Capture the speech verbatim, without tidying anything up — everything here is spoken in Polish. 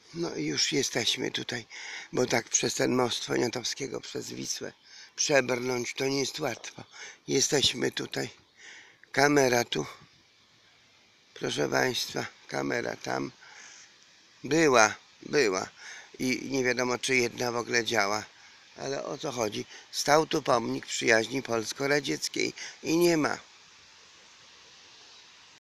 No i już jesteśmy tutaj, bo tak przez ten most Poniatowskiego, przez Wisłę przebrnąć to nie jest łatwo. Jesteśmy tutaj. Kamera tu. Proszę Państwa, kamera tam. Była, była. I nie wiadomo, czy jedna w ogóle działa. Ale o co chodzi? Stał tu pomnik przyjaźni polsko-radzieckiej i nie ma.